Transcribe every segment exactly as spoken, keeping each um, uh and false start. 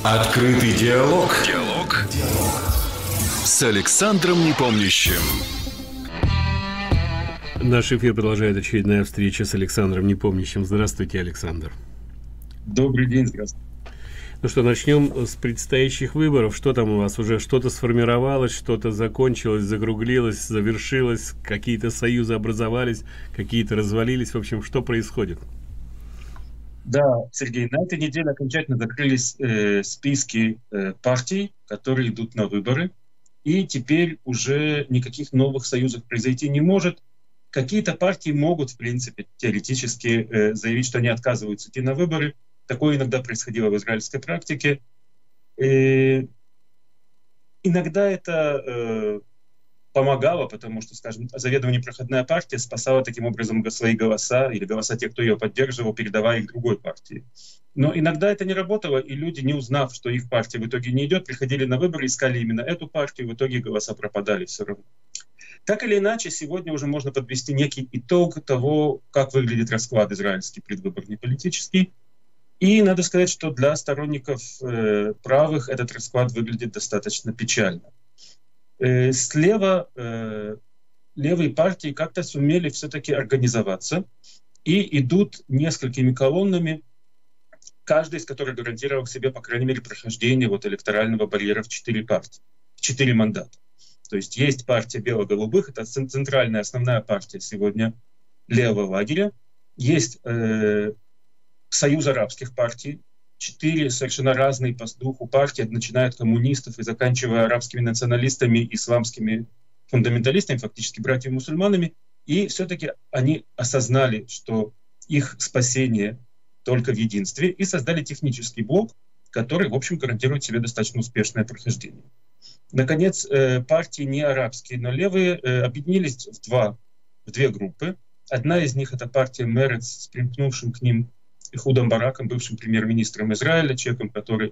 Открытый диалог. Диалог. С Александром Непомнящим. Наш эфир продолжает очередная встреча с Александром Непомнящим. Здравствуйте, Александр. Добрый день, здравствуйте. Ну что, начнем с предстоящих выборов. Что там у вас? Уже что-то сформировалось, что-то закончилось, закруглилось, завершилось, какие-то союзы образовались, какие-то развалились. В общем, что происходит? Да, Сергей, на этой неделе окончательно закрылись э, списки э, партий, которые идут на выборы. И теперь уже никаких новых союзов произойти не может. Какие-то партии могут, в принципе, теоретически э, заявить, что они отказываются идти на выборы. Такое иногда происходило в израильской практике. И иногда это э, помогало, потому что, скажем, заведомо непроходная партия спасала таким образом свои голоса или голоса тех, кто ее поддерживал, передавая их другой партии. Но иногда это не работало, и люди, не узнав, что их партия в итоге не идет, приходили на выборы, искали именно эту партию, в итоге голоса пропадали все равно. Так или иначе, сегодня уже можно подвести некий итог того, как выглядит расклад израильский предвыборный политический. И надо сказать, что для сторонников э, правых этот расклад выглядит достаточно печально. Э, слева э, левые партии как-то сумели все-таки организоваться и идут несколькими колоннами, каждая из которых гарантировала себе, по крайней мере, прохождение вот электорального барьера в четыре партии, в четыре мандата. То есть есть партия бело-голубых, это центральная основная партия сегодня левого лагеря. Есть э, союз арабских партий, четыре совершенно разные по духу партии, начиная от коммунистов и заканчивая арабскими националистами, исламскими фундаменталистами, фактически братьями-мусульманами. И все-таки они осознали, что их спасение только в единстве, и создали технический блок, который, в общем, гарантирует себе достаточно успешное прохождение. Наконец, партии не арабские, но левые объединились в, два, в две группы. Одна из них — это партия Мерец с примкнувшим к ним Эхудом Бараком, бывшим премьер-министром Израиля, человеком, который,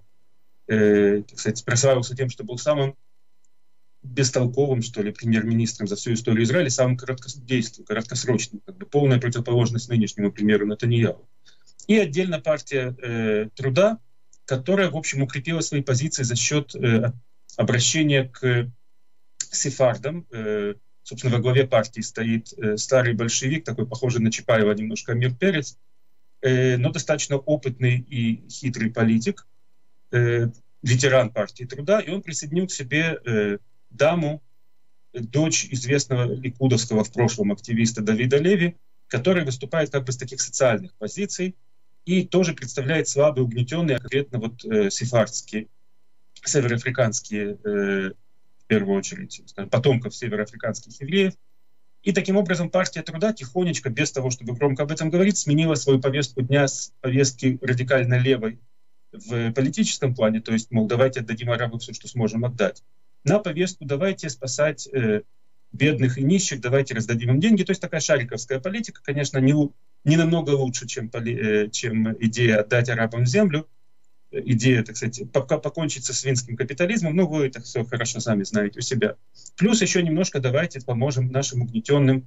э, так сказать, прославился тем, что был самым бестолковым, что ли, премьер-министром за всю историю Израиля, самым короткодействующим, короткосрочным, как бы полная противоположность нынешнему премьеру Нетаньяху. И отдельно партия э, Труда, которая, в общем, укрепила свои позиции за счет э, обращения к сефардам. Э, собственно, во главе партии стоит э, старый большевик, такой похожий на Чапаева немножко Амир Перец, э, но достаточно опытный и хитрый политик, э, ветеран партии Труда, и он присоединил к себе э, даму, дочь известного ликудовского в прошлом активиста Давида Леви, которая выступает как бы с таких социальных позиций и тоже представляет слабые, угнетенные, конкретно вот э, сефардские, североафриканские, э, в первую очередь, скажем, потомков североафриканских евреев. И таким образом партия Труда тихонечко, без того, чтобы громко об этом говорить, сменила свою повестку дня с повестки радикально левой в политическом плане, то есть, мол, давайте отдадим арабам все, что сможем отдать, на повестку давайте спасать э, бедных и нищих, давайте раздадим им деньги. То есть такая шариковская политика, конечно, не, не намного лучше, чем, э, чем идея отдать арабам землю, идея, так сказать, покончить со свинским капитализмом. Ну, вы это все хорошо сами знаете у себя. Плюс еще немножко давайте поможем нашим угнетенным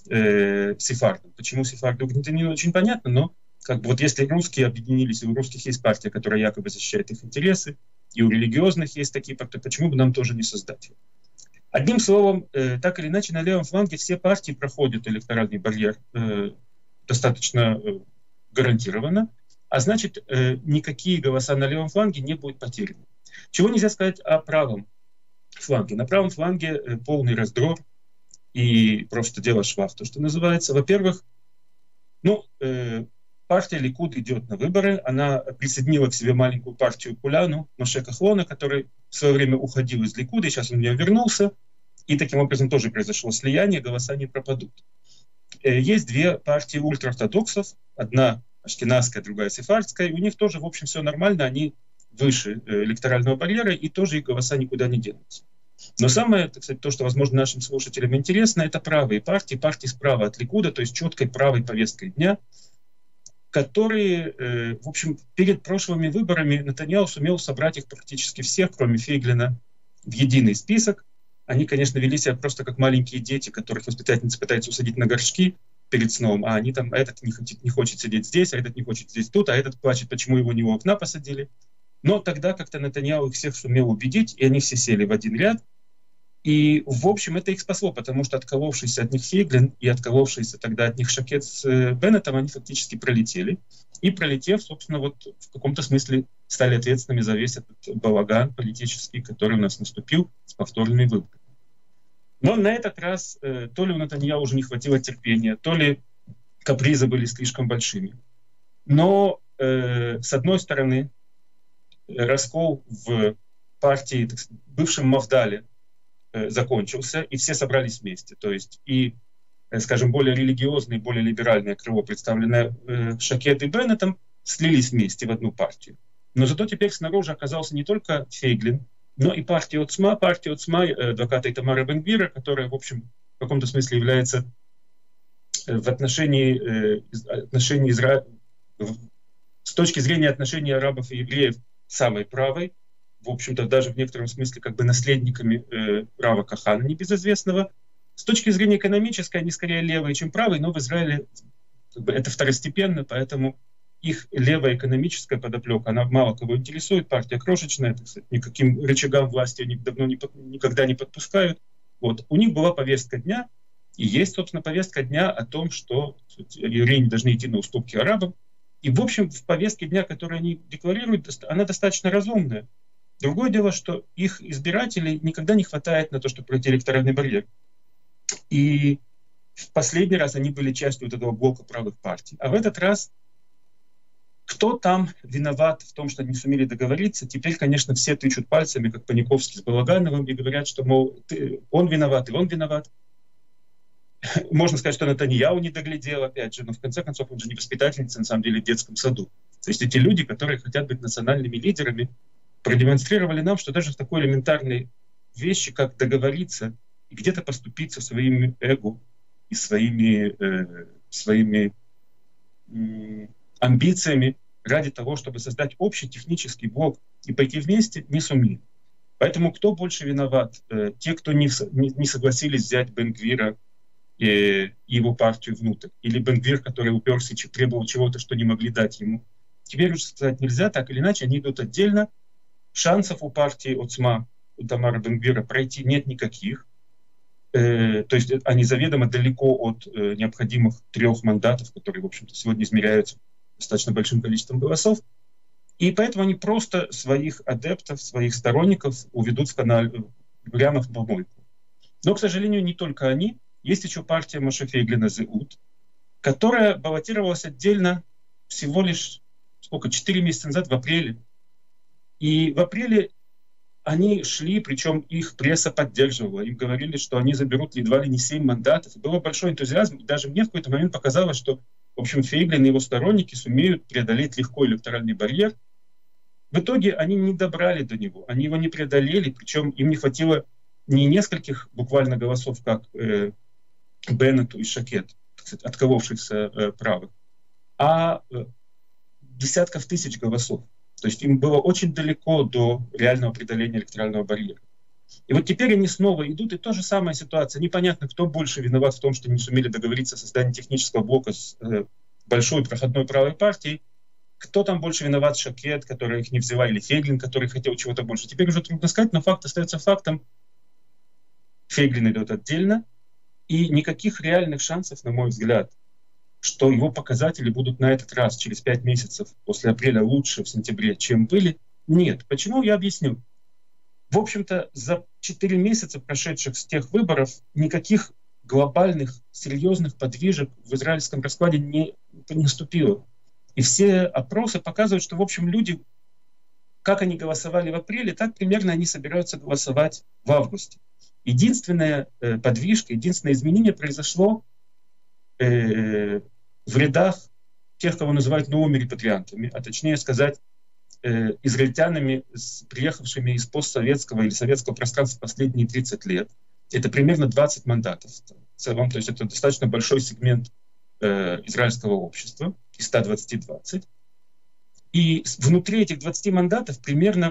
э, сефардам. Почему сефарды угнетены, не очень понятно, но как бы вот если русские объединились, и у русских есть партия, которая якобы защищает их интересы, и у религиозных есть такие партии, почему бы нам тоже не создать их? Одним словом, э, так или иначе, на левом фланге все партии проходят электоральный барьер э, достаточно э, гарантированно, а значит, э, никакие голоса на левом фланге не будут потеряны. Чего нельзя сказать о правом фланге? На правом фланге э, полный раздор и просто дело швах, то, что называется. Во-первых, ну, э, партия Ликуд идет на выборы, она присоединила к себе маленькую партию Куляну, Моше Кахлона, который в свое время уходил из Ликуда, и сейчас он в нее вернулся, и таким образом тоже произошло слияние, голоса не пропадут. Есть две партии ультраортодоксов, одна ашкеназская, другая сефардская, и у них тоже, в общем, все нормально, они выше электорального барьера, и тоже их голоса никуда не денутся. Но самое, так сказать, то, что, возможно, нашим слушателям интересно, это правые партии, партии справа от Ликуда, то есть четкой правой повесткой дня, которые, э, в общем, перед прошлыми выборами Нетаньяху сумел собрать их практически всех, кроме Фейглина, в единый список. Они, конечно, вели себя просто как маленькие дети, которых воспитательница пытается усадить на горшки перед сном, а они там, а этот не хочет, не хочет сидеть здесь, а этот не хочет здесь тут, а этот плачет, почему его не у окна посадили. Но тогда как-то Нетаньяху их всех сумел убедить, и они все сели в один ряд. И, в общем, это их спасло, потому что отколовшийся от них Фейглин и отколовшийся тогда от них Шакет с Беннетом, они фактически пролетели. И пролетев, собственно, вот в каком-то смысле стали ответственными за весь этот балаган политический, который у нас наступил с повторными выборами. Но на этот раз э, то ли у Нетаньяху уже не хватило терпения, то ли капризы были слишком большими. Но, э, с одной стороны, раскол в партии, так сказать, бывшем Мафдале, э, закончился, и все собрались вместе. То есть и, э, скажем, более религиозное, более либеральное крыло, представленное э, Шакет и Беннетом, слились вместе в одну партию. Но зато теперь снаружи оказался не только Фейглин, но и партия Оцма, партия Оцма э, адвоката Итамара Бен-Гвира, которая, в общем, в каком-то смысле является э, в отношении, э, отношении Изра... с точки зрения отношений арабов и евреев самой правой, в общем-то, даже в некотором смысле как бы наследниками э, Рава Кахана небезызвестного. С точки зрения экономической, они скорее левые, чем правые, но в Израиле как бы, это второстепенно, поэтому их левая экономическая подоплека, она мало кого интересует, партия крошечная, так сказать, никаким рычагам власти они давно не, никогда не подпускают. Вот. У них была повестка дня, и есть, собственно, повестка дня о том, что евреи не должны идти на уступки арабам. И, в общем, в повестке дня, которую они декларируют, она достаточно разумная. Другое дело, что их избирателей никогда не хватает на то, чтобы пройти электоральный барьер. И в последний раз они были частью вот этого блока правых партий. А в этот раз кто там виноват в том, что не сумели договориться? Теперь, конечно, все тычут пальцами, как Паниковский с Балагановым, и говорят, что, мол, ты, он виноват, и он виноват. Можно сказать, что Нетаньяху не доглядел, опять же, но в конце концов он же не воспитательница, на самом деле, в детском саду. То есть эти люди, которые хотят быть национальными лидерами, продемонстрировали нам, что даже в такой элементарной вещи, как договориться и где-то поступиться своими эго и своими, э, своими э, амбициями ради того, чтобы создать общий технический блок и пойти вместе, не сумели. Поэтому кто больше виноват? Э, те, кто не, не, не согласились взять Бен-Гвира и его партию внутрь, или Бен-Гвир, который уперся и требовал чего-то, что не могли дать ему. Теперь уже сказать нельзя, так или иначе, они идут отдельно. Шансов у партии Оцма, у Тамара Бен-Гвира пройти нет никаких. Э, то есть они заведомо далеко от э, необходимых трех мандатов, которые, в общем-то, сегодня измеряются достаточно большим количеством голосов. И поэтому они просто своих адептов, своих сторонников уведут в канал, прямо в помойку. Но, к сожалению, не только они. Есть еще партия Моше Фейглина Зеут, которая баллотировалась отдельно всего лишь сколько, четыре месяца назад, в апреле. И в апреле они шли, причем их пресса поддерживала. Им говорили, что они заберут едва ли не семь мандатов. И был большой энтузиазм. И даже мне в какой-то момент показалось, что, в общем, Фейглин и его сторонники сумеют преодолеть легко электоральный барьер. В итоге они не добрали до него. Они его не преодолели. Причем им не хватило не нескольких буквально голосов, как э, Беннету и Шакет, отколовшихся э, правых, а э, десятков тысяч голосов. То есть им было очень далеко до реального преодоления электорального барьера. И вот теперь они снова идут, и та же самая ситуация. Непонятно, кто больше виноват в том, что не сумели договориться о создании технического блока с э, большой проходной правой партией. Кто там больше виноват? Шакет, которая их не взяла, или Фейглин, который хотел чего-то больше. Теперь уже трудно сказать, но факт остается фактом. Фейглин идет отдельно, и никаких реальных шансов, на мой взгляд, что его показатели будут на этот раз, через пять месяцев после апреля, лучше в сентябре, чем были, нет. Почему? Я объясню. В общем-то, за четыре месяца, прошедших с тех выборов, никаких глобальных, серьезных подвижек в израильском раскладе не, не наступило. И все опросы показывают, что, в общем, люди, как они голосовали в апреле, так примерно они собираются голосовать в августе. Единственная э, подвижка, единственное изменение произошло э, в рядах тех, кого называют новыми репатриантами, а точнее сказать, э, израильтянами, с, приехавшими из постсоветского или советского пространства последние тридцать лет. Это примерно двадцать мандатов в целом, то есть это достаточно большой сегмент э, израильского общества, из ста двадцати двадцать. И внутри этих двадцати мандатов примерно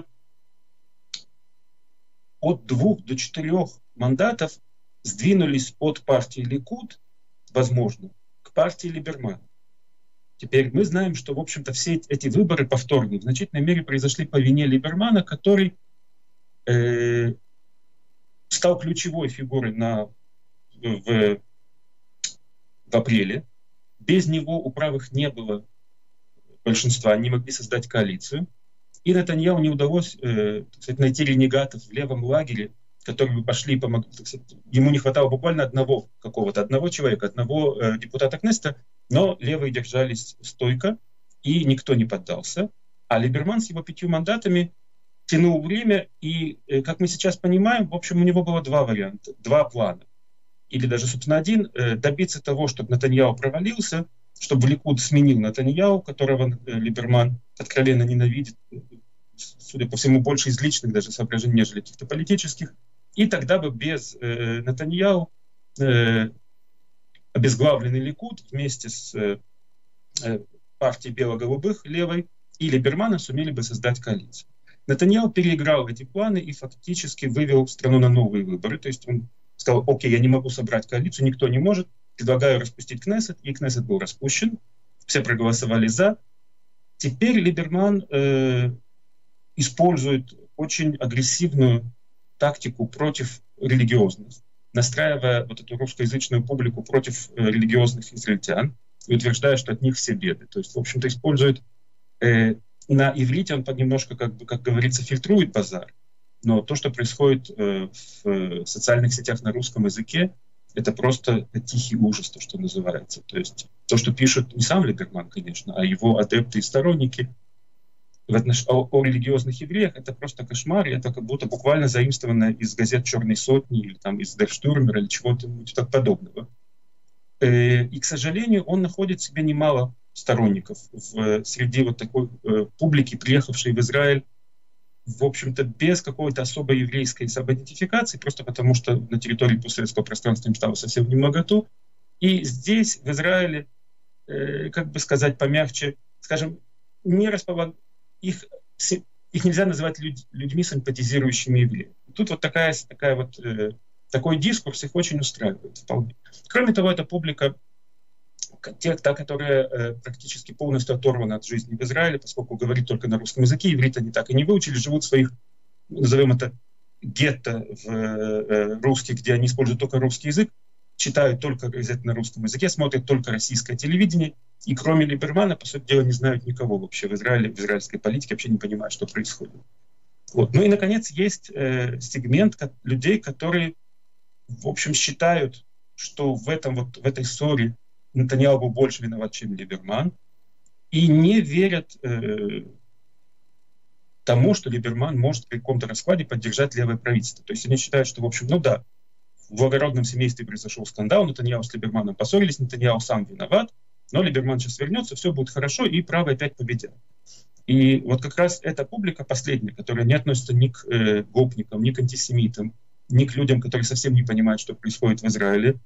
от двух до четырех мандатов сдвинулись от партии Ликуд, возможно, к партии Либерман. Теперь мы знаем, что, в общем-то, все эти выборы повторные в значительной мере произошли по вине Либермана, который э, стал ключевой фигурой на, в, в апреле. Без него у правых не было большинства, они могли создать коалицию. И Нетаньяху не удалось э, так сказать, найти ренегатов в левом лагере, которые бы пошли и помогли. Так сказать, ему не хватало буквально одного какого-то, одного человека, одного э, депутата Кнессета, но левые держались стойко, и никто не поддался. А Либерман с его пятью мандатами тянул время, и, э, как мы сейчас понимаем, в общем, у него было два варианта, два плана. Или даже, собственно, один, э, добиться того, чтобы Нетаньяху провалился, чтобы Ликуд сменил Нетаньяху, которого э, Либерман откровенно ненавидит, судя по всему, больше из личных даже соображений, нежели каких-то политических. И тогда бы без э, Нетаньяху э, обезглавленный Ликуд вместе с э, партией бело-голубых, левой, и Либермана сумели бы создать коалицию. Нетаньяху переиграл эти планы и фактически вывел страну на новые выборы. То есть он сказал: окей, я не могу собрать коалицию, никто не может, предлагаю распустить Кнессет, и Кнессет был распущен. Все проголосовали за. Теперь Либерман э, использует очень агрессивную тактику против религиозных, настраивая вот эту русскоязычную публику против э, религиозных израильтян и утверждая, что от них все беды. То есть, в общем-то, использует э, на иврите, он немножко, как бы, как говорится, фильтрует базар, но то, что происходит э, в э, социальных сетях на русском языке, это просто тихий ужас, то, что называется. То есть то, что пишут не сам Либерман, конечно, а его адепты и сторонники в отнош... о, о религиозных евреях, это просто кошмар, и это как будто буквально заимствовано из газет «Черной сотни» или там, из «Дер Штурмера» или чего-то так подобного. Э, и, к сожалению, он находит себе немало сторонников в, среди вот такой э, публики, приехавшей в Израиль, в общем-то, без какой-то особой еврейской самоидентификации, просто потому что на территории постсоветского пространства им стало совсем немноготу. И здесь, в Израиле, э, как бы сказать помягче, скажем, не располаг... их, их нельзя называть людь... людьми, симпатизирующими евреям. Тут вот такая, такая вот, э, такой дискурс их очень устраивает вполне. Кроме того, эта публика, те, та, которая э, практически полностью оторвана от жизни в Израиле, поскольку говорит только на русском языке, иврит они так и не выучили, живут в своих, назовем это, гетто в э, русских, где они используют только русский язык, читают только на русском языке, смотрят только российское телевидение, и кроме Либермана, по сути дела, не знают никого вообще в Израиле, в израильской политике, вообще не понимают, что происходит. Вот. Ну и, наконец, есть э, сегмент как, людей, которые, в общем, считают, что в, этом, вот, в этой ссоре Нетаньяху был больше виноват, чем Либерман, и не верят э, тому, что Либерман может при каком-то раскладе поддержать левое правительство. То есть они считают, что, в общем, ну да, в благородном семействе произошел скандал, Нетаньяху с Либерманом поссорились, Нетаньяху сам виноват, но Либерман сейчас вернется, все будет хорошо, и правые опять победят. И вот как раз эта публика последняя, которая не относится ни к э, гопникам, ни к антисемитам, ни к людям, которые совсем не понимают, что происходит в Израиле,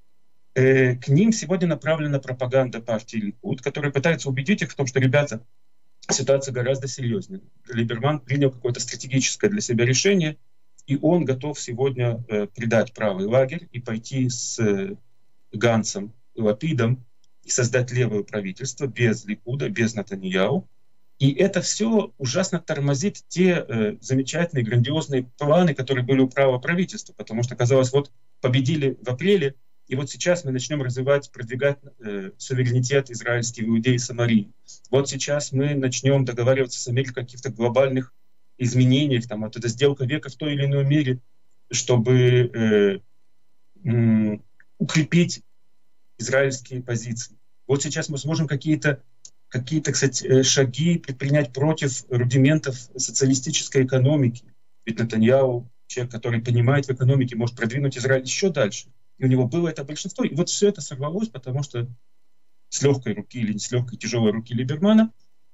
к ним сегодня направлена пропаганда партии Ликуд, которая пытается убедить их в том, что, ребята, ситуация гораздо серьезнее. Либерман принял какое-то стратегическое для себя решение, и он готов сегодня э, предать правый лагерь и пойти с э, Ганцем и Лапидом и создать левое правительство без Ликуда, без Нетаньяху. И это все ужасно тормозит те э, замечательные, грандиозные планы, которые были у правого правительства, потому что, казалось, вот победили в апреле, и вот сейчас мы начнем развивать, продвигать э, суверенитет израильский в Иудее и Самарии. Вот сейчас мы начнем договариваться с Америкой о каких-то глобальных изменениях, там, вот эта сделка века в той или иной мере, чтобы э, э, укрепить израильские позиции. Вот сейчас мы сможем какие-то, какие-то, кстати, шаги предпринять против рудиментов социалистической экономики. Ведь Нетаньяху, человек, который понимает в экономике, может продвинуть Израиль еще дальше. И у него было это большинство. И вот все это сорвалось, потому что с легкой руки или не с легкой, тяжелой руки Либермана.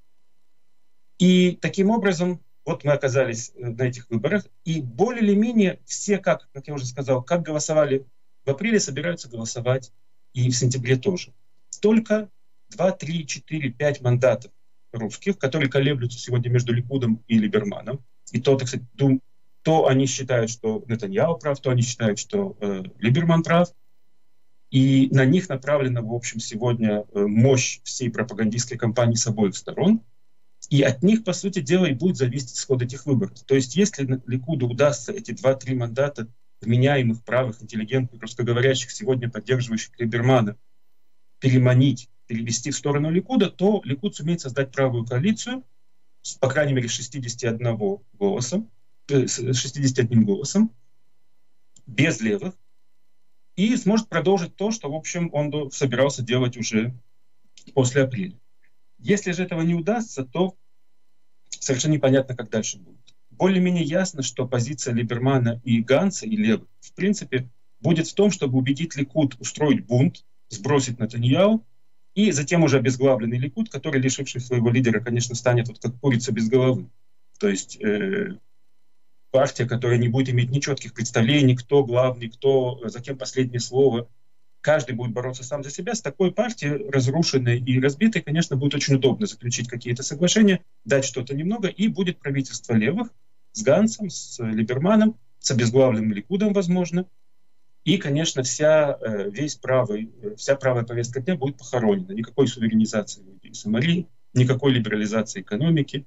И таким образом, вот мы оказались на этих выборах. И более или менее все, как, как я уже сказал, как голосовали в апреле, собираются голосовать и в сентябре тоже. Только два, три, четыре, пять мандатов русских, которые колеблются сегодня между Ликудом и Либерманом. И то, так сказать, дум, то они считают, что Нетаньяху прав, то они считают, что э, Либерман прав. И на них направлена, в общем, сегодня мощь всей пропагандистской кампании с обоих сторон. И от них, по сути дела, и будет зависеть исход этих выборов. То есть если Ликуду удастся эти два-три мандата вменяемых, правых, интеллигентных, русскоговорящих, сегодня поддерживающих Либермана, переманить, перевести в сторону Ликуда, то Ликуд сумеет создать правую коалицию с, по крайней мере, шестьюдесятью одним голосом, э, шестьюдесятью одним голосом, без левых, и сможет продолжить то, что, в общем, он собирался делать уже после апреля. Если же этого не удастся, то совершенно непонятно, как дальше будет. Более-менее ясно, что позиция Либермана и Ганца, и левых, в принципе, будет в том, чтобы убедить Ликуд устроить бунт, сбросить Нетаньяху, и затем уже обезглавленный Ликуд, который, лишивший своего лидера, конечно, станет вот как курица без головы. То есть э, партия, которая не будет иметь ни четких представлений, кто главный, кто, за кем последнее слово. Каждый будет бороться сам за себя. С такой партией, разрушенной и разбитой, конечно, будет очень удобно заключить какие-то соглашения, дать что-то немного, и будет правительство левых с Ганцем, с Либерманом, с обезглавленным Ликудом, возможно. И, конечно, вся, весь правый, вся правая повестка дня будет похоронена. Никакой суверенизации Иудеи и Самарии, никакой либерализации экономики.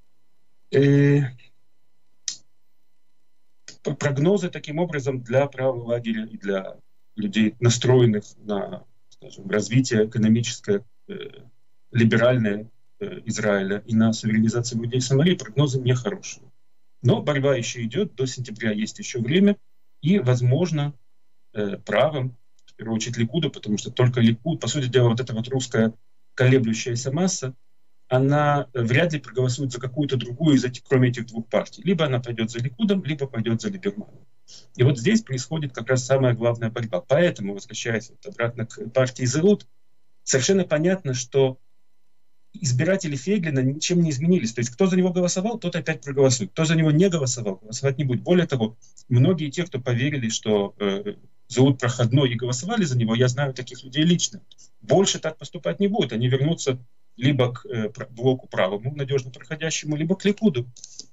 Прогнозы, таким образом, для правого лагеря и для людей, настроенных на, скажем, развитие экономическое, э, либеральное э, Израиля и на суверенизацию Иудеи и Самарии, прогнозы нехорошие. Но борьба еще идет, до сентября есть еще время, и, возможно, э, правым, в первую очередь Ликуда, потому что только Ликуд, по сути дела, вот эта вот русская колеблющаяся масса, она вряд ли проголосует за какую-то другую из этих, кроме этих двух партий. Либо она пойдет за Ликудом, либо пойдет за Либерманом. И вот здесь происходит как раз самая главная борьба. Поэтому, возвращаясь вот обратно к партии Зеут, совершенно понятно, что избиратели Фейгелина ничем не изменились. То есть кто за него голосовал, тот опять проголосует. Кто за него не голосовал, голосовать не будет. Более того, многие те, кто поверили, что э, Зеут проходной и голосовали за него, я знаю таких людей лично, больше так поступать не будут. Они вернутся либо к э, блоку правому, надежно проходящему, либо к Ликуду.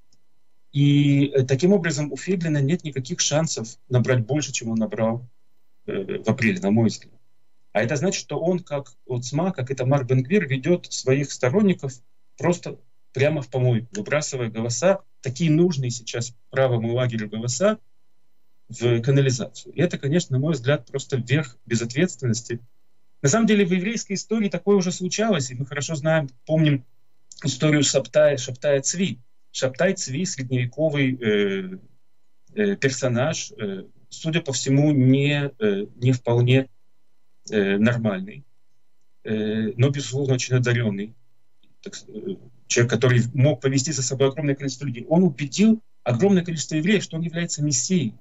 И э, таким образом у Фейгелина нет никаких шансов набрать больше, чем он набрал э, в апреле, на мой взгляд. А это значит, что он, как Оцма, как Итамар Бен-Гвир, ведет своих сторонников просто прямо в помойку, выбрасывая голоса, такие нужные сейчас правому лагерю голоса, в канализацию. И это, конечно, на мой взгляд, просто верх безответственности. На самом деле в еврейской истории такое уже случалось, и мы хорошо знаем, помним историю Шабтая, Шабтая Цви. Шабтай Цви — средневековый э, э, персонаж, э, судя по всему, не, э, не вполне э, нормальный, э, но, безусловно, очень одаренный. Так, э, человек, который мог повести за собой огромное количество людей. Он убедил огромное количество евреев, что он является мессией.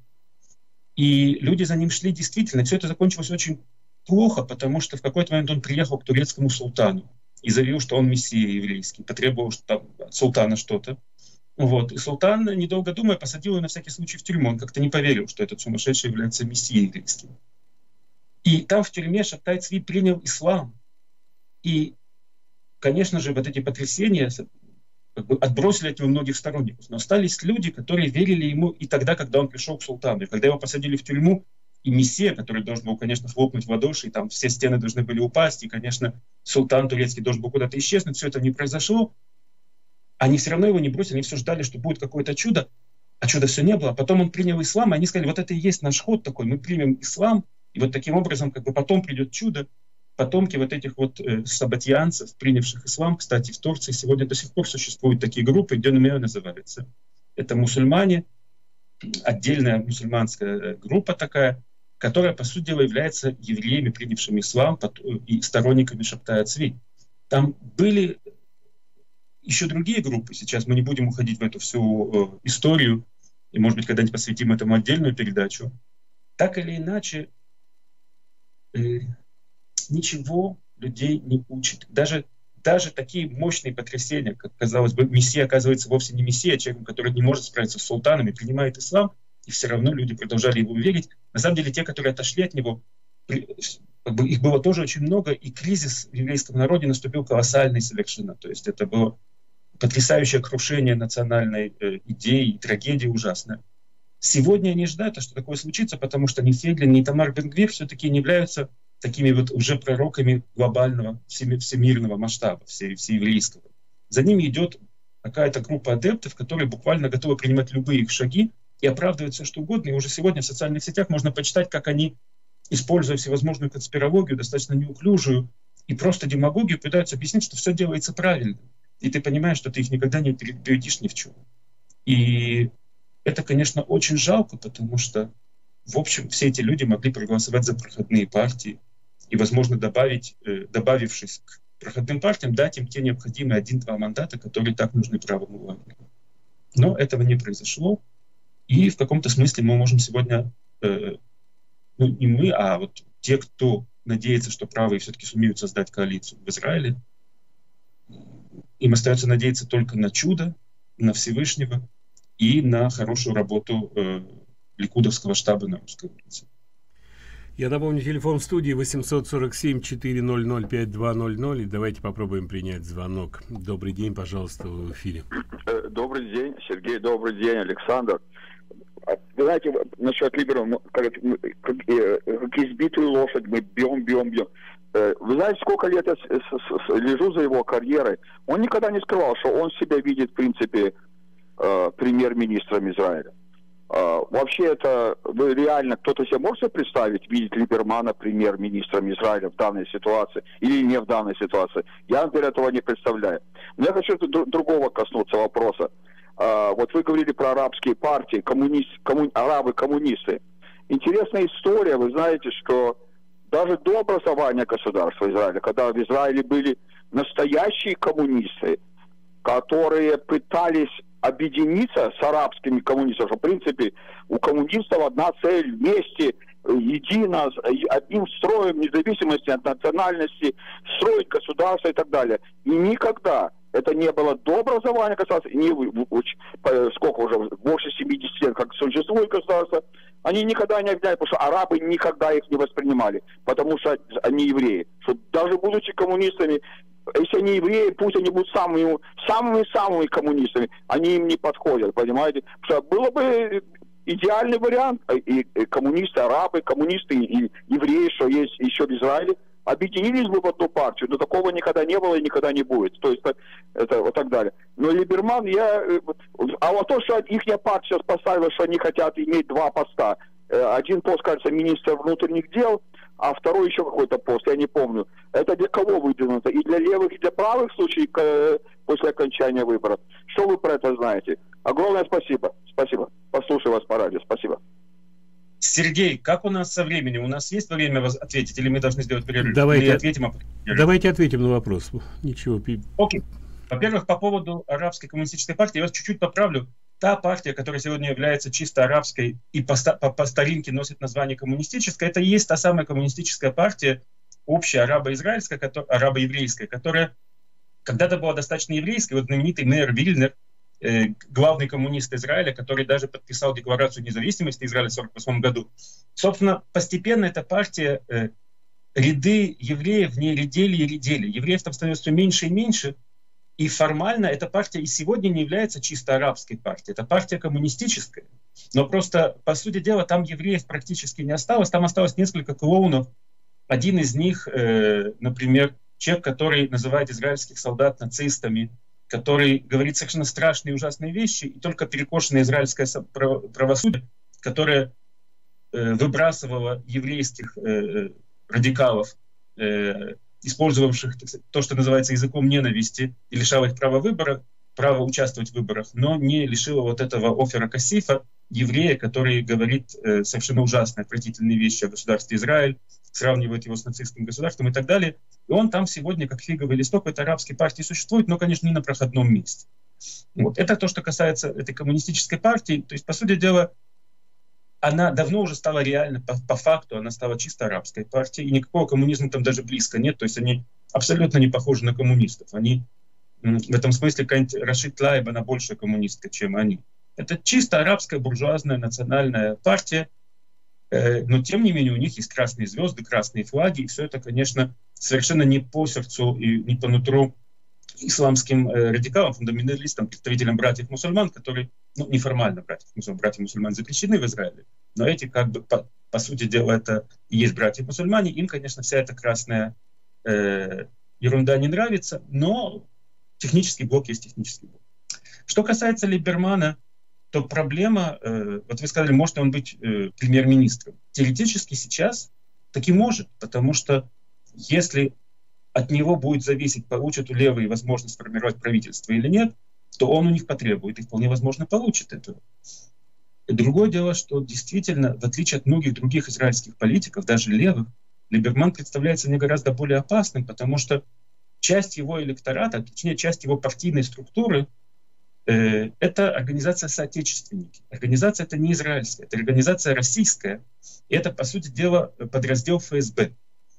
И люди за ним шли действительно. Все это закончилось очень плохо, потому что в какой-то момент он приехал к турецкому султану и заявил, что он мессия еврейский, потребовал что от султана что-то. Вот. И султан, недолго думая, посадил его на всякий случай в тюрьму. Он как-то не поверил, что этот сумасшедший является мессией еврейским. И там в тюрьме Шабтай Цви принял ислам. И, конечно же, вот эти потрясения как бы отбросили от него многих сторонников. Но остались люди, которые верили ему и тогда, когда он пришел к султану. И когда его посадили в тюрьму, и мессия, который должен был, конечно, хлопнуть в ладоши, и там все стены должны были упасть, и, конечно, султан турецкий должен был куда-то исчезнуть, все это не произошло. Они все равно его не бросили, они все ждали, что будет какое-то чудо, а чуда все не было. Потом он принял ислам, и они сказали, вот это и есть наш ход такой, мы примем ислам, и вот таким образом как бы потом придет чудо. Потомки вот этих вот э, сабатьянцев, принявших ислам, кстати, в Турции сегодня до сих пор существуют такие группы, Дёнемео называется. Это мусульмане, отдельная мусульманская группа такая, которая, по сути дела, является евреями, принявшими ислам и сторонниками Шабтая Цви. Там были еще другие группы. Сейчас мы не будем уходить в эту всю э, историю, и, может быть, когда-нибудь посвятим этому отдельную передачу. Так или иначе, э, ничего людей не учит. Даже, даже такие мощные потрясения, как, казалось бы, мессия оказывается вовсе не мессия, а человеком, который не может справиться с султаном и принимает ислам, и все равно люди продолжали его верить. На самом деле, те, которые отошли от него, как бы их было тоже очень много, и кризис в еврейском народе наступил колоссальный совершенно. То есть это было потрясающее крушение национальной э, идеи, трагедия ужасная. Сегодня они ждут, что такое случится, потому что ни Фейгелин, ни Итамар Бен-Гвир все-таки не являются такими вот уже пророками глобального, всемирного масштаба, всееврейского. За ними идет какая-то группа адептов, которые буквально готовы принимать любые их шаги и оправдывать все, что угодно. И уже сегодня в социальных сетях можно почитать, как они, используя всевозможную конспирологию, достаточно неуклюжую и просто демагогию, пытаются объяснить, что все делается правильно. И ты понимаешь, что ты их никогда не переубедишь ни в чем. И это, конечно, очень жалко, потому что, в общем, все эти люди могли проголосовать за проходные партии и, возможно, добавить, э, добавившись к проходным партиям, дать им те необходимые один-два мандата, которые так нужны правому лагерю. Но этого не произошло. И в каком-то смысле мы можем сегодня, э, ну не мы, а вот те, кто надеется, что правые все-таки сумеют создать коалицию в Израиле, им остается надеяться только на чудо, на Всевышнего и на хорошую работу э, ликудовского штаба на русской улице. Я напомню, телефон в студии восемьсот сорок семь четыреста пять два ноль ноль. И давайте попробуем принять звонок. Добрый день, пожалуйста, в эфире. Добрый день, Сергей, добрый день, Александр. Вы знаете, насчет либеров, как, как, как избитую лошадь мы бьем, бьем, бьем. Вы знаете, сколько лет я лежу за его карьерой. Он никогда не скрывал, что он себя видит, в принципе, премьер-министром Израиля. Вообще это, вы реально, кто-то себе может представить, видеть Либермана премьер-министром Израиля в данной ситуации или не в данной ситуации? Я, например, этого не представляю. Но я хочу другого коснуться вопроса. Вот вы говорили про арабские партии, коммунист, комму, арабы-коммунисты. Интересная история, вы знаете, что даже до образования государства Израиля, когда в Израиле были настоящие коммунисты, которые пытались объединиться с арабскими коммунистами, что, в принципе, у коммунистов одна цель вместе, едино, одним строем, вне зависимости от национальности, строить государство и так далее. И никогда это не было до образования государства, не, сколько уже, больше семидесяти лет, как существует государство, они никогда не объединяли, потому что арабы никогда их не воспринимали, потому что они евреи. Что даже будучи коммунистами, если они евреи, пусть они будут самыми, самыми-самыми коммунистами, они им не подходят, понимаете? Потому что было бы идеальный вариант, и коммунисты, арабы, коммунисты, и евреи, что есть еще в Израиле, объединились бы в одну партию, но такого никогда не было и никогда не будет. То есть это, это вот так далее. Но Либерман, я... А вот то, что их партия сейчас поставила, что они хотят иметь два поста. Один пост, кажется, министра внутренних дел, а второй еще какой-то пост, я не помню. Это для кого выдвинуто? И для левых, и для правых случаев после окончания выборов. Что вы про это знаете? Огромное спасибо. Спасибо. Послушаю вас по радио. Спасибо. Сергей, как у нас со временем? У нас есть время ответить, или мы должны сделать перерыв? Давайте, ответим, а давайте ответим на вопрос. Ничего. Окей. Во-первых, по поводу арабской коммунистической партии, я вас чуть-чуть поправлю. Та партия, которая сегодня является чисто арабской и по, по, по старинке носит название коммунистическая, это и есть та самая коммунистическая партия, общая арабо-израильская, арабо-еврейская, которая когда-то была достаточно еврейской. Вот знаменитый Мейер Вильнер, э, главный коммунист Израиля, который даже подписал Декларацию независимости Израиля в сорок восьмом году. Собственно, постепенно эта партия, э, ряды евреев в ней редели и редели. Евреев там становится все меньше и меньше. И формально эта партия и сегодня не является чисто арабской партией. Это партия коммунистическая. Но просто, по сути дела, там евреев практически не осталось. Там осталось несколько клоунов. Один из них, э, например, человек, который называет израильских солдат нацистами, который говорит совершенно страшные и ужасные вещи, и только перекошенное израильское правосудие, которое э, выбрасывало еврейских э, радикалов, э, использовавших то, что называется языком ненависти, и лишало их права выбора, права участвовать в выборах, но не лишило вот этого Офера Кассифа, еврея, который говорит э, совершенно ужасные, отвратительные вещи о государстве Израиль, сравнивает его с нацистским государством и так далее. И он там сегодня, как фиговый листок, в этой арабской партии существует, но, конечно, не на проходном месте. Вот. Это то, что касается этой коммунистической партии. То есть, по сути дела, она давно уже стала реально, по, по факту, она стала чисто арабской партией, и никакого коммунизма там даже близко нет, то есть они абсолютно не похожи на коммунистов. Они в этом смысле Рашид Тлаиб, она больше коммунистка, чем они. Это чисто арабская буржуазная национальная партия, э, но тем не менее у них есть красные звезды, красные флаги, и все это, конечно, совершенно не по сердцу и не по нутру исламским э, радикалам, фундаменталистам, представителям братьев-мусульман, которые, ну, неформально братьев-мусульман, братья-мусульман запрещены в Израиле, но эти как бы по, по сути дела, это и есть братья-мусульмане, им, конечно, вся эта красная э, ерунда не нравится, но технический блок есть технический блок. Что касается Либермана, то проблема, э, вот вы сказали, может ли он быть э, премьер-министром. Теоретически сейчас таки может, потому что если от него будет зависеть, получат у левые возможность сформировать правительство или нет, то он у них потребует и вполне возможно получит этого. И другое дело, что действительно, в отличие от многих других израильских политиков, даже левых, Либерман представляется мне гораздо более опасным, потому что часть его электората, точнее часть его партийной структуры, э, это организация соотечественники. Организация это не израильская, это организация российская, и это, по сути дела, подраздел эф эс бэ.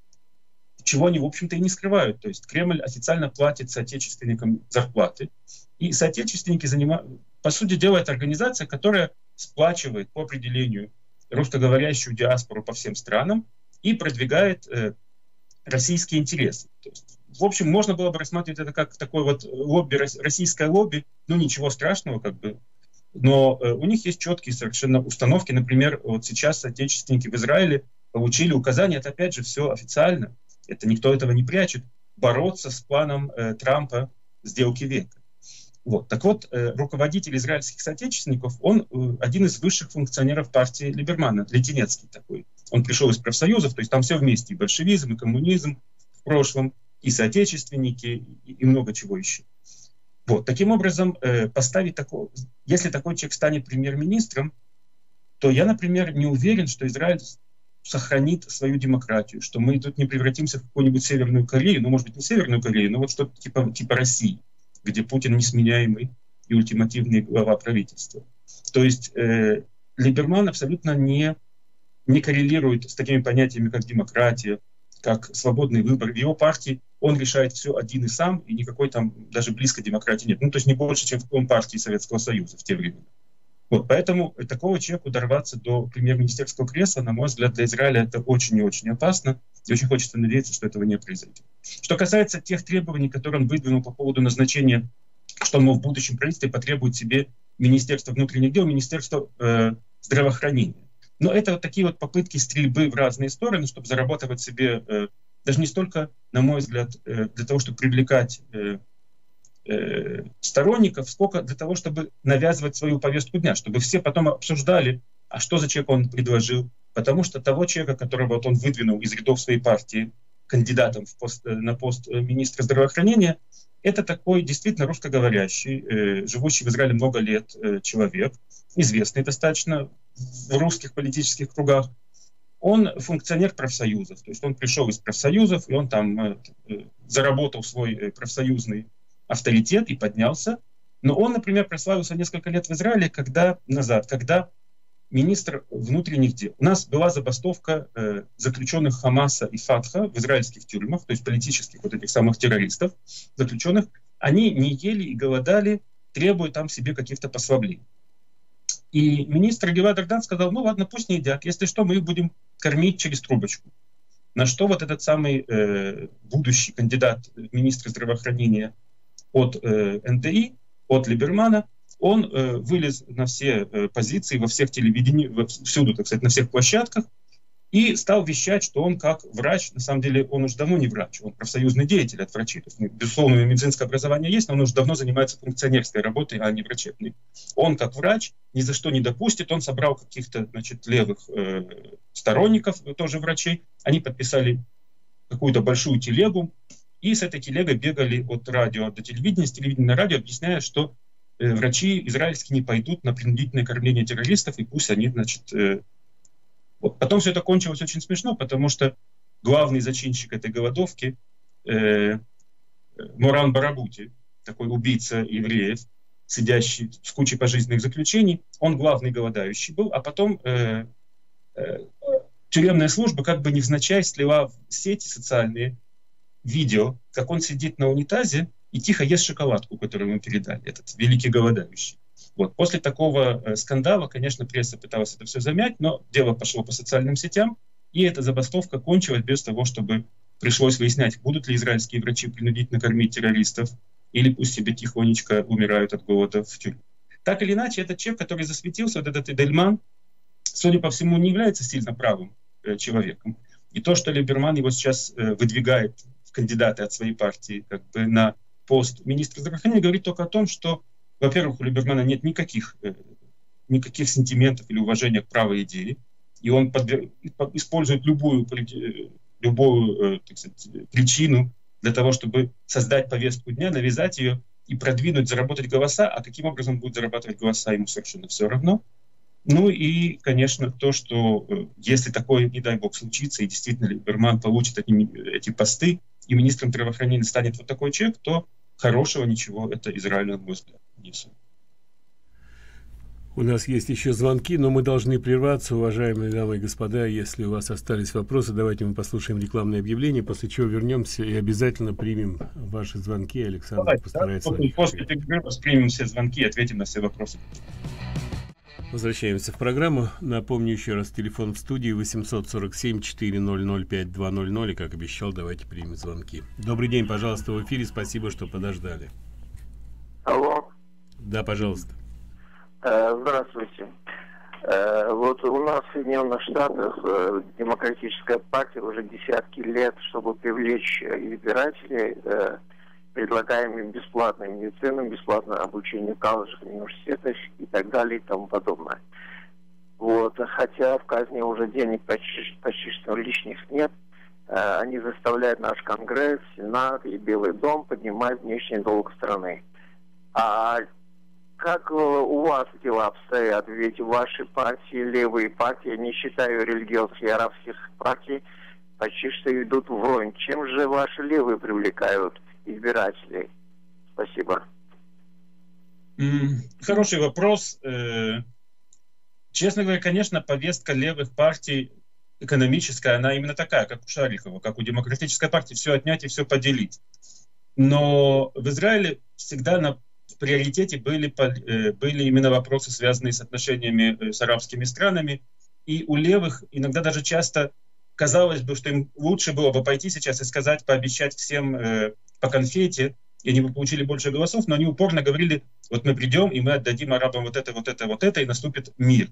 Чего они, в общем-то, и не скрывают. То есть Кремль официально платит соотечественникам зарплаты, и соотечественники занимают... По сути дела, это организация, которая сплачивает по определению русскоговорящую диаспору по всем странам и продвигает э, российские интересы. То есть, в общем, можно было бы рассматривать это как такое вот лобби, российское лобби, ну ничего страшного, как бы. Но э, у них есть четкие совершенно установки. Например, вот сейчас соотечественники в Израиле получили указание, это опять же все официально, это никто этого не прячет, бороться с планом э, Трампа сделки века. Вот. Так вот, э, руководитель израильских соотечественников, он э, один из высших функционеров партии Либермана, Литинецкий такой. Он пришел из профсоюзов, то есть там все вместе, и большевизм, и коммунизм в прошлом, и соотечественники, и, и много чего еще. Вот. Таким образом, э, поставить такого, если такой человек станет премьер-министром, то я, например, не уверен, что Израиль сохранит свою демократию, что мы тут не превратимся в какую-нибудь Северную Корею, ну, может быть, не Северную Корею, но вот что-то типа, типа России, где Путин несменяемый и ультимативный глава правительства. То есть э, Либерман абсолютно не, не коррелирует с такими понятиями, как демократия, как свободный выбор. В его партии он решает все один и сам, и никакой там даже близкой демократии нет. Ну, то есть не больше, чем в Компартии Советского Союза в те времена. Вот, поэтому такого человеку дорваться до премьер-министерского кресла, на мой взгляд, для Израиля это очень и очень опасно. И очень хочется надеяться, что этого не произойдет. Что касается тех требований, которые он выдвинул по поводу назначения, что он, мол, в будущем правительстве потребует себе Министерство внутренних дел, Министерство э, здравоохранения. Но это вот такие вот попытки стрельбы в разные стороны, чтобы зарабатывать себе, э, даже не столько, на мой взгляд, э, для того, чтобы привлекать э, э, сторонников, сколько для того, чтобы навязывать свою повестку дня, чтобы все потом обсуждали, а что за человек он предложил. Потому что того человека, которого вот он выдвинул из рядов своей партии кандидатом в пост, на пост министра здравоохранения, это такой действительно русскоговорящий, э, живущий в Израиле много лет э, человек, известный достаточно в русских политических кругах. Он функционер профсоюзов, то есть он пришел из профсоюзов, и он там э, э, заработал свой э, профсоюзный авторитет и поднялся. Но он, например, прославился несколько лет в Израиле когда, назад, когда министр внутренних дел. У нас была забастовка э, заключенных Хамаса и Фатха в израильских тюрьмах, то есть политических вот этих самых террористов, заключенных. Они не ели и голодали, требуя там себе каких-то послаблений. И министр Гилад Ардан сказал, ну ладно, пусть не едят, если что, мы их будем кормить через трубочку. На что вот этот самый э, будущий кандидат министра здравоохранения от э, эн дэ и, от Либермана, он э, вылез на все э, позиции, во всех телевидениях, всюду, так сказать, на всех площадках, и стал вещать, что он как врач, на самом деле он уже давно не врач, он профсоюзный деятель от врачей. То есть, безусловно, медицинское образование есть, но он уже давно занимается функционерской работой, а не врачебной. Он как врач ни за что не допустит, он собрал каких-то, значит, левых э, сторонников, тоже врачей, они подписали какую-то большую телегу, и с этой телегой бегали от радио до телевидения, с телевидения на радио, объясняя, что врачи израильские не пойдут на принудительное кормление террористов, и пусть они, значит... Э... Вот. Потом все это кончилось очень смешно, потому что главный зачинщик этой голодовки, э, Моран Барабути, такой убийца евреев, сидящий с кучей пожизненных заключений, он главный голодающий был, а потом э, э, тюремная служба как бы невзначай слила в сети социальные видео, как он сидит на унитазе и тихо ест шоколадку, которую ему передали, этот великий голодающий. Вот. После такого э, скандала, конечно, пресса пыталась это все замять, но дело пошло по социальным сетям, и эта забастовка кончилась без того, чтобы пришлось выяснять, будут ли израильские врачи принудительно кормить террористов, или пусть себе тихонечко умирают от голода в тюрьме. Так или иначе, этот человек, который засветился, вот этот Эдельман, судя по всему, не является сильно правым э, человеком. И то, что Либерман его сейчас э, выдвигает в кандидаты от своей партии как бы, на пост министра здравоохранения, говорит только о том, что, во-первых, у Либермана нет никаких, э, никаких сентиментов или уважения к правой идее, и он подвер... использует любую, любую э, так сказать, причину для того, чтобы создать повестку дня, навязать ее и продвинуть, заработать голоса, а каким образом будет зарабатывать голоса, ему совершенно все равно. Ну и, конечно, то, что э, если такое, не дай бог, случится, и действительно Либерман получит эти, эти посты, и министром здравоохранения станет вот такой человек, то хорошего ничего это Израилю, на мой взгляд, не все. У нас есть еще звонки, но мы должны прерваться, уважаемые дамы и господа. Если у вас остались вопросы, давайте мы послушаем рекламное объявление, после чего вернемся и обязательно примем ваши звонки. Александр Давайте, постарается. Да, после перерыва примем все звонки и ответим на все вопросы. Возвращаемся в программу. Напомню еще раз, телефон в студии восемьсот сорок семь четыреста пять два ноль ноль. И, как обещал, давайте примем звонки. Добрый день, пожалуйста, в эфире. Спасибо, что подождали. Алло. Да, пожалуйста. Здравствуйте. Вот у нас в Соединенных Штатах демократическая партия уже десятки лет, чтобы привлечь избирателей, предлагаем им бесплатную медицину, бесплатное обучение в колледжах, университетах и так далее и тому подобное. Вот. Хотя в казне уже денег почти, почти что лишних нет, они заставляют наш Конгресс, Сенат и Белый дом поднимать внешний долг страны. А как у вас дела обстоят? Ведь ваши партии, левые партии, не считаю религиозных и арабских партий, почти что идут вровень. Чем же ваши левые привлекают избирателей? Спасибо. Хороший вопрос. Честно говоря, конечно, повестка левых партий экономическая, она именно такая, как у Шарикова, как у демократической партии, все отнять и все поделить. Но в Израиле всегда на в приоритете были, были именно вопросы, связанные с отношениями с арабскими странами. И у левых иногда даже часто казалось бы, что им лучше было бы пойти сейчас и сказать, пообещать всем э, по конфете, и они бы получили больше голосов, но они упорно говорили, вот мы придем, и мы отдадим арабам вот это, вот это, вот это, и наступит мир.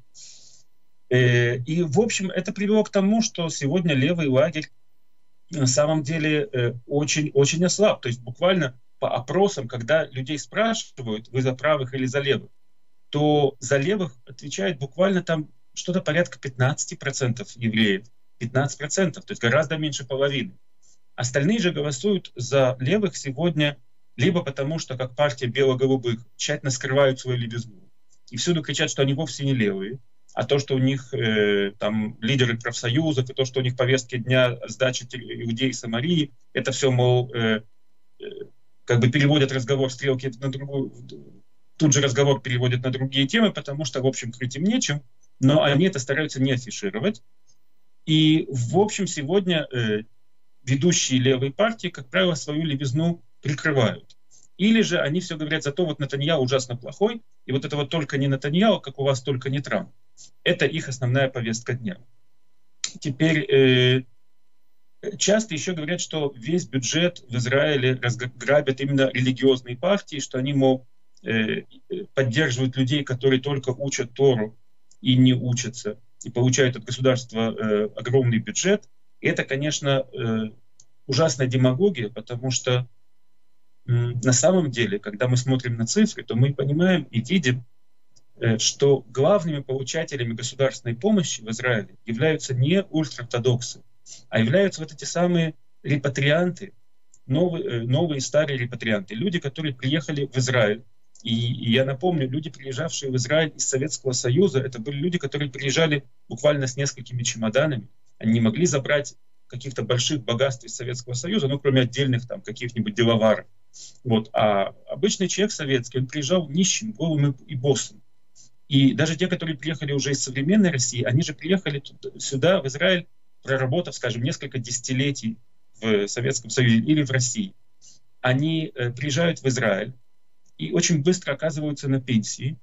Э, и, в общем, это привело к тому, что сегодня левый лагерь на самом деле очень-очень э, ослаб. То есть буквально по опросам, когда людей спрашивают, вы за правых или за левых, то за левых отвечает буквально там что-то порядка пятнадцать процентов евреев. пятнадцать процентов, то есть гораздо меньше половины. Остальные же голосуют за левых сегодня либо потому, что, как партия бело-голубых, тщательно скрывают свою левизну и всюду кричат, что они вовсе не левые, а то, что у них э, там лидеры профсоюзов, и то, что у них повестки дня сдачи Иудеи и Самарии, это все, мол, э, э, как бы переводят разговор стрелки на другую, тут же разговор переводят на другие темы, потому что, в общем, крыть им нечем, но они это стараются не афишировать. И, в общем, сегодня э, ведущие левые партии, как правило, свою левизну прикрывают. Или же они все говорят, зато вот Нетаньяху ужасно плохой, и вот это вот только не Нетаньяху, как у вас только не Трамп. Это их основная повестка дня. Теперь э, часто еще говорят, что весь бюджет в Израиле разграбят именно религиозные партии, что они, мол, э, поддерживают людей, которые только учат Тору и не учатся, и получают от государства э, огромный бюджет. И это, конечно, э, ужасная демагогия, потому что э, на самом деле, когда мы смотрим на цифры, то мы понимаем и видим, э, что главными получателями государственной помощи в Израиле являются не ультраортодоксы, а являются вот эти самые репатрианты, новые, э, новые старые репатрианты, люди, которые приехали в Израиль. И, и я напомню, люди, приезжавшие в Израиль из Советского Союза, это были люди, которые приезжали буквально с несколькими чемоданами. Они не могли забрать каких-то больших богатств из Советского Союза, ну, кроме отдельных там каких-нибудь деловаров. Вот. А обычный человек советский, он приезжал нищим, голым и боссом. И даже те, которые приехали уже из современной России, они же приехали сюда, в Израиль, проработав, скажем, несколько десятилетий в Советском Союзе или в России. Они э, приезжают в Израиль и очень быстро оказываются на пенсии.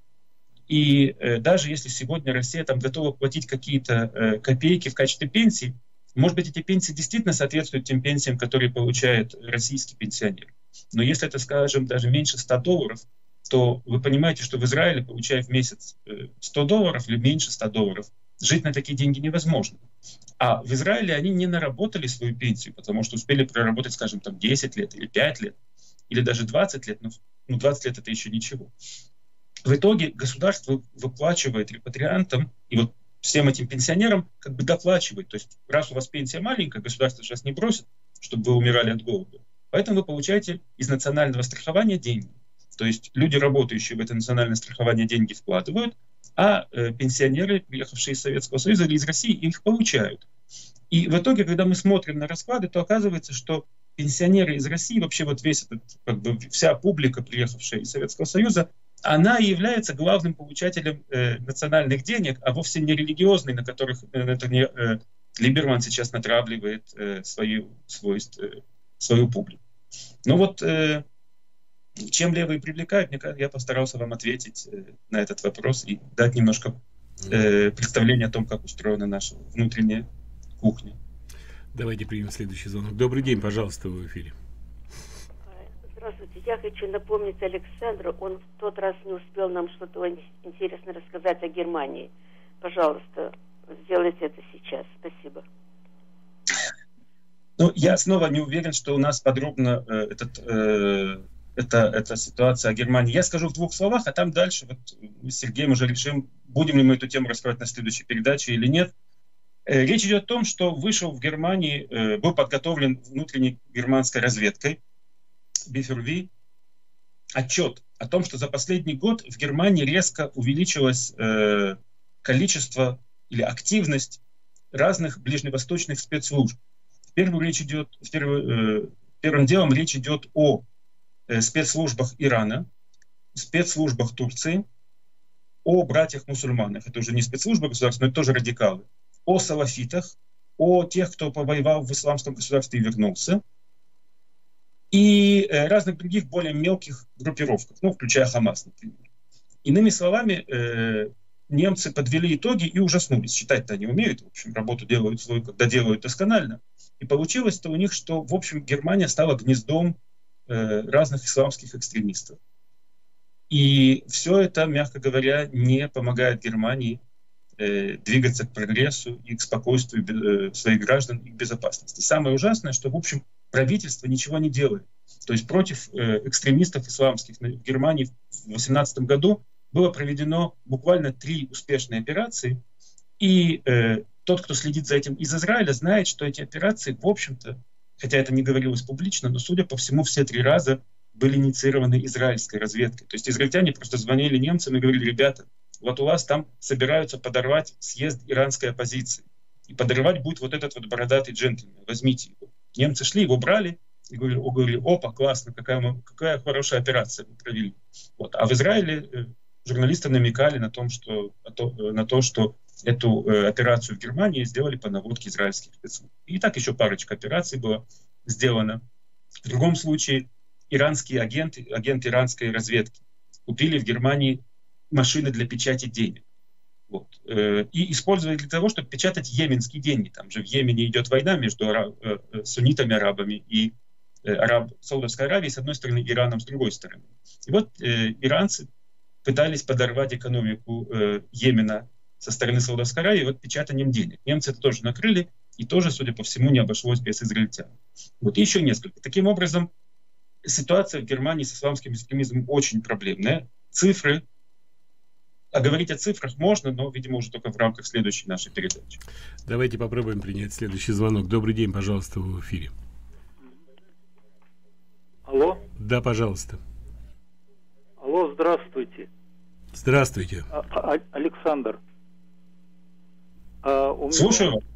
И э, даже если сегодня Россия там готова платить какие-то э, копейки в качестве пенсии, может быть, эти пенсии действительно соответствуют тем пенсиям, которые получает российский пенсионер. Но если это, скажем, даже меньше ста долларов, то вы понимаете, что в Израиле, получая в месяц сто долларов или меньше ста долларов, жить на такие деньги невозможно. А в Израиле они не наработали свою пенсию, потому что успели проработать, скажем, там десять лет или пять лет, или даже двадцать лет, ну двадцать лет это еще ничего. В итоге государство выплачивает репатриантам и вот всем этим пенсионерам как бы доплачивает. То есть раз у вас пенсия маленькая, государство сейчас не бросит, чтобы вы умирали от голода. Поэтому вы получаете из национального страхования деньги. То есть люди, работающие в это национальное страхование, деньги вкладывают, а э, пенсионеры, приехавшие из Советского Союза или из России, их получают. И в итоге, когда мы смотрим на расклады, то оказывается, что пенсионеры из России, вообще вот весь этот, как бы вся публика, приехавшая из Советского Союза, она является главным получателем э, национальных денег, а вовсе не религиозной, на которых э, это не, э, Либерман сейчас натравливает э, свою, свой, э, свою публику. Ну вот, э, чем левые привлекают, мне кажется, я постарался вам ответить э, на этот вопрос и дать немножко э, представление о том, как устроена наша внутренняя кухня. Давайте примем следующий звонок. Добрый день, пожалуйста, в эфире. Здравствуйте. Я хочу напомнить Александру, он в тот раз не успел нам что-то интересное рассказать о Германии. Пожалуйста, сделайте это сейчас. Спасибо. Ну, я снова не уверен, что у нас подробно э, этот, э, это, эта ситуация о Германии. Я скажу в двух словах, а там дальше вот мы с Сергеем уже решим, будем ли мы эту тему раскрывать на следующей передаче или нет. Э, речь идет о том, что вышел в Германии, э, был подготовлен внутренней германской разведкой би эф эр ви отчет о том, что за последний год в Германии резко увеличилось э, количество или активность разных ближневосточных спецслужб. В первую речь идет, в первую, э, первым делом речь идет о э, спецслужбах Ирана, спецслужбах Турции, о братьях-мусульманах, это уже не спецслужбы государственные, но это тоже радикалы, о салафитах, о тех, кто повоевал в исламском государстве и вернулся, и э, разных других более мелких группировках, ну, включая Хамас, например. Иными словами, э, немцы подвели итоги и ужаснулись. Считать-то они умеют, в общем, работу делают свою, когда делают досконально. И получилось-то у них, что, в общем, Германия стала гнездом э, разных исламских экстремистов. И все это, мягко говоря, не помогает Германии э, двигаться к прогрессу и к спокойствию э, своих граждан и к безопасности. Самое ужасное, что, в общем, правительство ничего не делает. То есть против э, экстремистов исламских в Германии в две тысячи восемнадцатом году было проведено буквально три успешные операции. И э, тот, кто следит за этим из Израиля, знает, что эти операции, в общем-то, хотя это не говорилось публично, но, судя по всему, все три раза были инициированы израильской разведкой. То есть израильтяне просто звонили немцам и говорили: ребята, вот у вас там собираются подорвать съезд иранской оппозиции. И подорвать будет вот этот вот бородатый джентльмен. Возьмите его. Немцы шли, его брали и говорили: о, говорили, опа, классно, какая, мы, какая хорошая операция мы провели. Вот. А в Израиле э, журналисты намекали на, том, что, на, то, э, на то, что эту э, операцию в Германии сделали по наводке израильских спецслужб. И так еще парочка операций было сделано. В другом случае иранские агенты, агенты иранской разведки купили в Германии машины для печати денег. Вот. И использовали для того, чтобы печатать йеменские деньги. Там же в Йемене идет война между араб, суннитами-арабами и араб, Саудовской Аравией с одной стороны, Ираном с другой стороны. И вот э, иранцы пытались подорвать экономику э, Йемена со стороны Саудовской Аравии вот печатанием денег. Немцы это тоже накрыли, и тоже, судя по всему, не обошлось без израильтян. Вот. И еще несколько. Таким образом, ситуация в Германии с исламским экстремизмом очень проблемная. Цифры, а говорить о цифрах можно, но, видимо, уже только в рамках следующей нашей передачи. Давайте попробуем принять следующий звонок. Добрый день, пожалуйста, в эфире. Алло? Да, пожалуйста. Алло, здравствуйте. Здравствуйте. А, а, Александр. А, у Слушаю. Меня,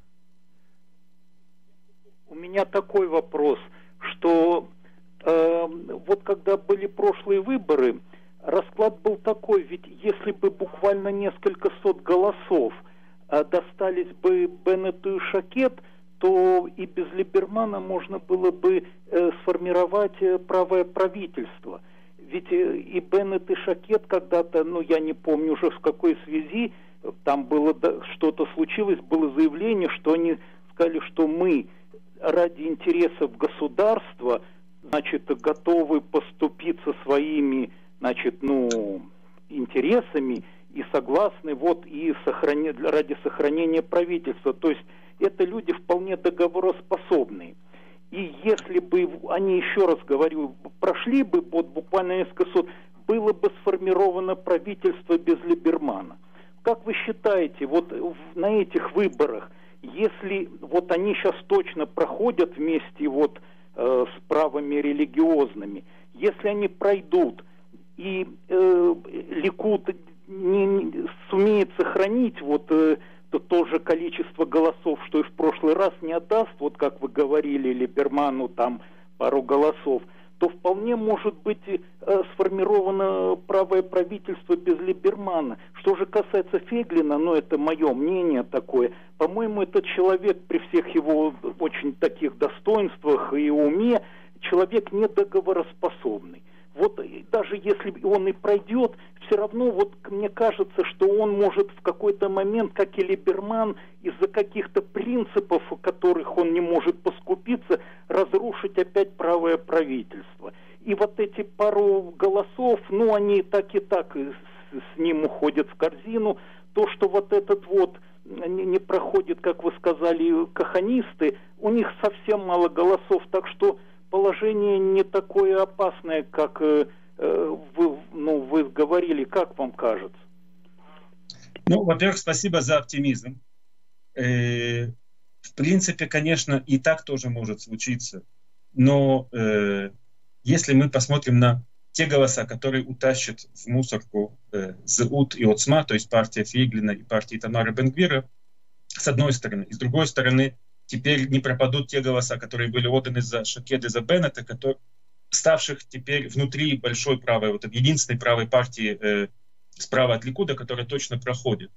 у меня такой вопрос, что э, вот когда были прошлые выборы, расклад был такой, ведь если бы буквально несколько сот голосов э, достались бы Беннету и Шакет, то и без Либермана можно было бы э, сформировать э, правое правительство. Ведь э, и Беннет, и Шакет когда-то, ну я не помню уже в какой связи, там было да, что-то случилось, было заявление, что они сказали, что мы ради интересов государства, значит, готовы поступиться своими, значит, ну, интересами и согласны вот и сохрани... ради сохранения правительства. То есть это люди вполне договороспособные. И если бы они, еще раз говорю, прошли бы вот буквально несколько сот, было бы сформировано правительство без Либермана. Как вы считаете, вот на этих выборах, если вот они сейчас точно проходят вместе вот э, с правыми религиозными, если они пройдут и э, Ликуд не, не сумеет сохранить вот э, то, то же количество голосов, что и в прошлый раз, не отдаст, вот как вы говорили, Либерману там пару голосов, то вполне может быть э, сформировано правое правительство без Либермана. Что же касается Фейглина, ну это мое мнение такое, по-моему, этот человек при всех его очень таких достоинствах и уме, человек недоговороспособный. Вот даже если он и пройдет, все равно вот мне кажется, что он может в какой-то момент, как и Либерман, из-за каких-то принципов, которых он не может поскупиться, разрушить опять правое правительство. И вот эти пару голосов, ну они так и так с, с ним уходят в корзину. То, что вот этот вот не, не проходит, как вы сказали, каханисты, у них совсем мало голосов, так что положение не такое опасное, как э, вы, ну, вы говорили, как вам кажется? Ну, во-первых, спасибо за оптимизм. Э, в принципе, конечно, и так тоже может случиться. Но э, если мы посмотрим на те голоса, которые утащат в мусорку э, Зеут и Оцма, то есть партия Фейглина и партия Итамара Бен-Гвира, с одной стороны. И с другой стороны, теперь не пропадут те голоса, которые были отданы за Шакед и за Беннета, которые, ставших теперь внутри большой правой, вот единственной правой партии э, справа от Ликуда, которая точно проходит.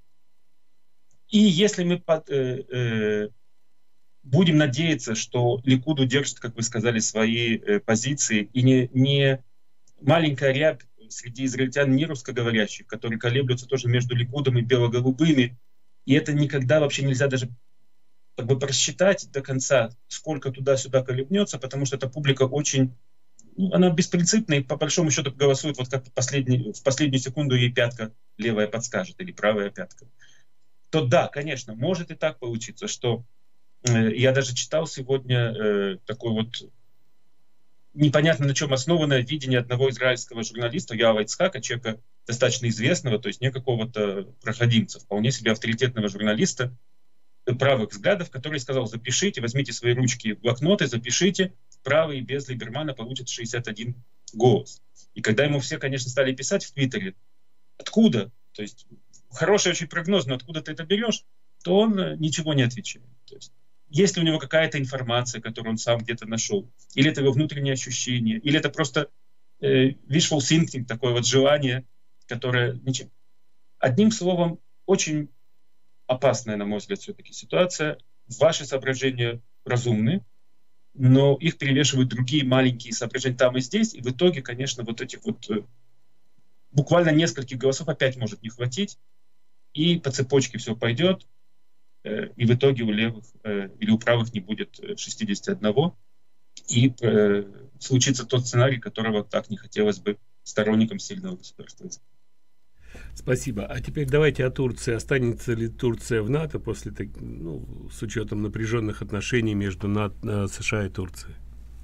И если мы под, э, э, будем надеяться, что Ликуд удержит, как вы сказали, свои э, позиции, и не, не маленькая рябь среди израильтян не русскоговорящих, которые колеблются тоже между Ликудом и бело-голубыми, и это никогда вообще нельзя даже как бы просчитать до конца, сколько туда-сюда колебнется, потому что эта публика очень, ну, она беспринципная и по большому счету голосует, вот как последний, в последнюю секунду ей пятка левая подскажет или правая пятка. То да, конечно, может и так получиться, что э, я даже читал сегодня э, такой вот непонятно на чем основанное видение одного израильского журналиста Яава Ицхака, человека достаточно известного, то есть не какого-то проходимца, вполне себе авторитетного журналиста, правых взглядов, который сказал: запишите, возьмите свои ручки, блокноты, запишите, правые без Либермана получат шестьдесят один голос. И когда ему все, конечно, стали писать в Твиттере, откуда, то есть хороший очень прогноз, но откуда ты это берешь, то он ничего не отвечает. То есть, есть ли у него какая-то информация, которую он сам где-то нашел, или это его внутреннее ощущение, или это просто э, wishful thinking, такое вот желание, которое... Ничем... Одним словом, очень опасная, на мой взгляд, все-таки ситуация. Ваши соображения разумны, но их перевешивают другие маленькие соображения там и здесь, и в итоге, конечно, вот этих вот э, буквально нескольких голосов опять может не хватить, и по цепочке все пойдет, э, и в итоге у левых э, или у правых не будет шестидесяти одного, и э, случится тот сценарий, которого так не хотелось бы сторонникам сильного государства. Спасибо. А теперь давайте о Турции. Останется ли Турция в НАТО после, ну, с учетом напряженных отношений между НАТО, США и Турцией?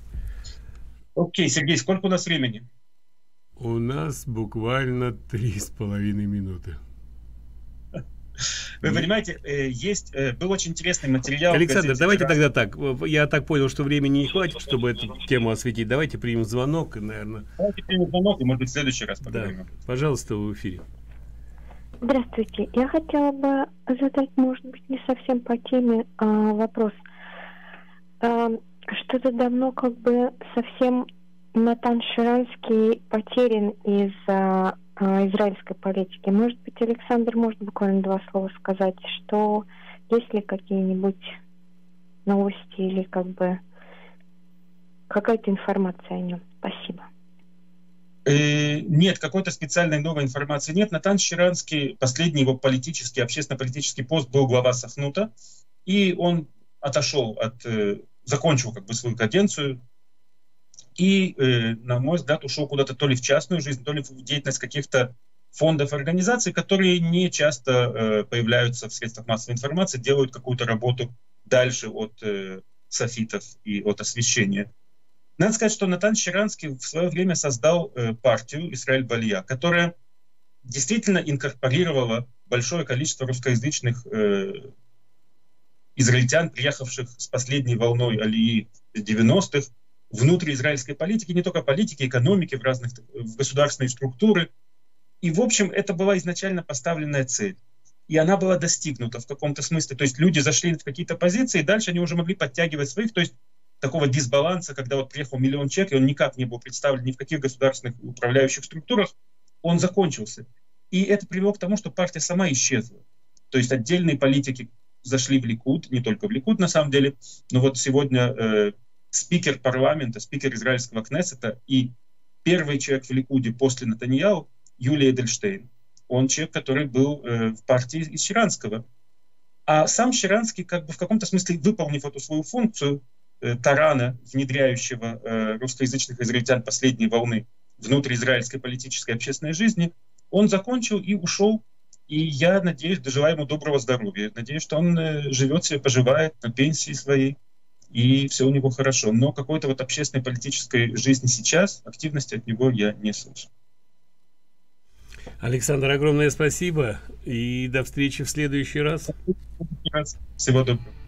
Окей, Сергей, сколько у нас времени? У нас буквально три с половиной минуты. Вы понимаете, есть, был очень интересный материал. Александр, давайте тогда так. Я так понял, что времени не хватит, чтобы эту тему осветить. Давайте примем звонок, наверное. Давайте примем звонок, и, может быть, в следующий раз поговорим. Да. Пожалуйста, в эфире. Здравствуйте. Я хотела бы задать, может быть, не совсем по теме, а вопрос. А, что-то давно как бы совсем Натан Шаранский потерян из-за а, израильской политики. Может быть, Александр может буквально два слова сказать, что есть ли какие-нибудь новости или как бы какая-то информация о нем? Спасибо. Нет, какой-то специальной новой информации нет. Натан Шаранский, последний его политический, общественно-политический пост был глава Сахнута, и он отошел от, закончил как бы свою каденцию, и, на мой взгляд, ушел куда-то то ли в частную жизнь, то ли в деятельность каких-то фондов, организаций, которые не часто э, появляются в средствах массовой информации, делают какую-то работу дальше от э, софитов и от освещения. Надо сказать, что Натан Щеранский в свое время создал э, партию Исраэль Балья, которая действительно инкорпорировала большое количество русскоязычных э, израильтян, приехавших с последней волной алии девяностых, внутри израильской политики, не только политики, экономики, в разных в государственные структуры. И, в общем, это была изначально поставленная цель. И она была достигнута в каком-то смысле. То есть люди зашли в какие-то позиции, и дальше они уже могли подтягивать своих. То есть такого дисбаланса, когда вот приехал миллион человек, и он никак не был представлен ни в каких государственных управляющих структурах, он закончился. И это привело к тому, что партия сама исчезла. То есть отдельные политики зашли в Ликуд, не только в Ликуд на самом деле, но вот сегодня э, спикер парламента, спикер израильского Кнессета и первый человек в Ликуде после Нетаньяху, Юлия Эдельштейн. Он человек, который был э, в партии из Щеранского. А сам Щеранский, как бы в каком-то смысле выполнив эту свою функцию э, тарана, внедряющего э, русскоязычных израильтян последней волны внутрь израильской политической и общественной жизни, он закончил и ушел. И я надеюсь, дожелаю ему доброго здоровья. Надеюсь, что он э, живет себе, поживает на пенсии своей, и все у него хорошо. Но какой-то вот общественной политической жизни сейчас, активности от него я не слышу. Александр, огромное спасибо и до встречи в следующий раз. Всего доброго.